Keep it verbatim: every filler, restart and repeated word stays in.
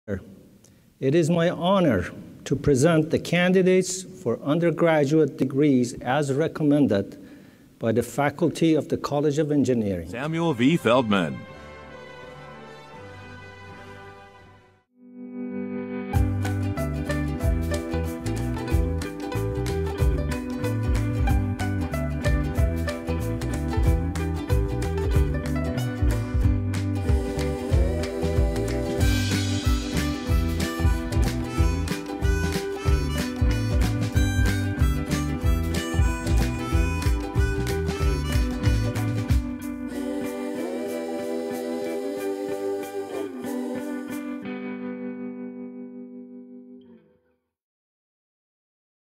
It is my honor to present the candidates for undergraduate degrees as recommended by the faculty of the College of Engineering. Samuel V. Feldman.